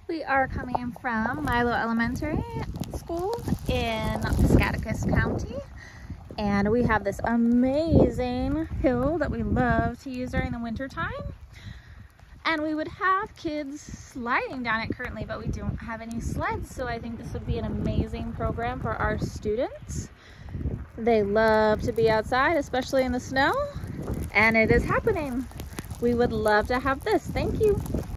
We are coming from Milo Elementary School in Scottsdale County, and we have this amazing hill that we love to use during the winter time. And we would have kids sliding down it currently, but we don't have any sleds, so I think this would be an amazing program for our students. They love to be outside, especially in the snow, and it is happening. We would love to have this. Thank you.